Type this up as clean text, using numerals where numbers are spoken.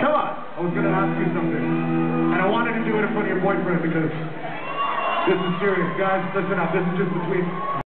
Come on. I was going to ask you something. And I wanted to do it in front of your boyfriend because this is serious. Guys, listen up. This is just between